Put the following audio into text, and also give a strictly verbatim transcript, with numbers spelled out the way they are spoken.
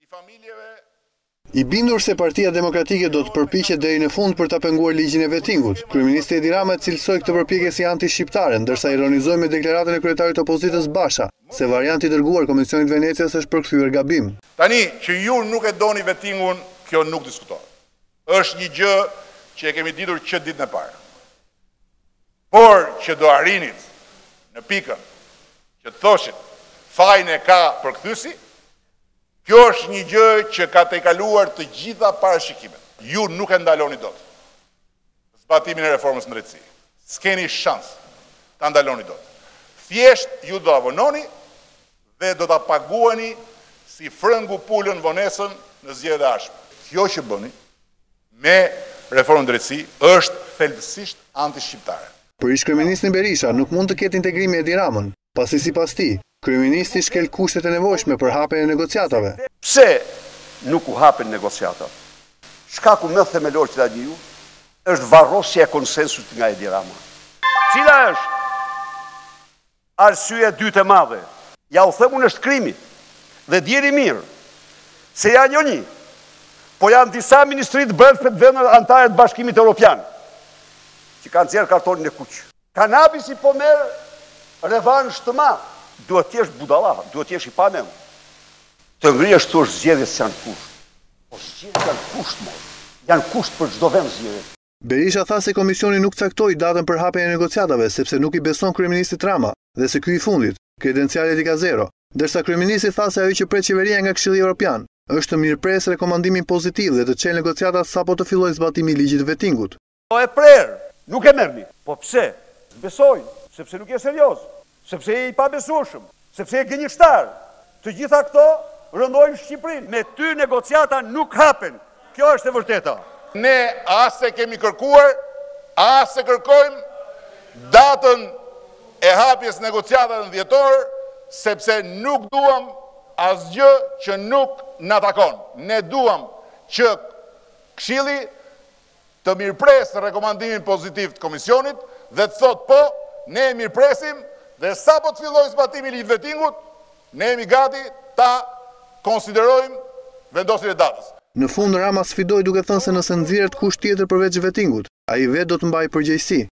I bindur se Partia Demokratike do të përpiqet deri në fund për ta penguar ligjin e vettingut, kryeministri Edi Rama cilësoi këtë përpjekje si anti-shqiptare, ndërsa ironizoi me deklaratën e kryetarit të opozitës Basha, se varianti i dërguar Komisionit Venecias është përkthyer gabim. Tani që ju nuk e doni vettingun, kjo nuk diskutohet. Është një gjë që e kemi ditur që ditën e parë. Por që do arrinit në pikën që të thoshit fajin e ka përkthyesi, kjo është një gjë që ka të kaluar të gjitha parashikimet. Ju nuk e ndaloni dot zbatimin e reformës në drejtësi. S'keni shans ta ndaloni dot. Thjesht ju do avononi dhe do ta paguani si frëngu pulën vonesën në zgjedhjet e ardhshme. Kjo që bëni me reformën drejtësi është thelbësisht anti-shqiptare. Për ish-kryeministin Berisha nuk mund të ketë integrimi Edi Ramën, pasi sipas tij, kryeministi shkel kushtet e nevojshme për hapjen e negociatave. Pse nuk u hapen negociatat? Shkaku më themelor që ta di ju është varrosja e konsensusit nga Edi Rama. Cila është arsyeja e dytë e madhe? Ja u them unë është krimi. Dhe djeni mirë se janë jo një, po janë disa ministri të brendshme të vendeve anëtare të Bashkimit Evropian që kanë nxjerrë kartonin e kuq. Kanabisi po merr revansh të madh. Duhet t'jesh budalla, duhet t'jesh i pamem. Të ngrihesh thosh zgjedhjes janë kusht. Po zgjedhjet janë kusht, mo. Janë kusht për çdo vend zgjedhjet. Berisha tha se komisioni nuk caktoi datën për hapjen e negociatave sepse nuk i beson kryeministit Rama dhe se ky i fundit, kredencialet i ka zero, ndërsa kryeministi tha se ajo që pret qeveria nga Këshilli Evropian është të mirëpres rekomandimin pozitiv dhe të çelë negociatat sapo të fillojë zbatimi i ligjit të vettingut. Po e prer, nuk e merrni. Po pse? Besoj, sepse nuk je serioz. Sepse e i pabesueshëm, sepse e gënjeshtar. Të gjitha këto rëndojnë Shqipërinë. Me ty negociata nuk hapen. Kjo është e vërteta. Ne as e kemi kërkuar, as e kërkojmë datën e hapjes negociatave në dhjetor, sepse nuk duam asgjë që nuk na takon. Ne duam që Këshilli të mirëpresë rekomandimin pozitiv të Komisionit dhe të thotë po, ne e mirëpresim. Dhe sa po të fillojë zbatimi i ligjit vettingut, ne jemi gati ta konsiderojmë vendosjen e datës. Në fund Rama sfidoi duke thënë se nëse nxirret kusht tjetër përveç vettingut, ai vetë do të mbajë përgjegjësi.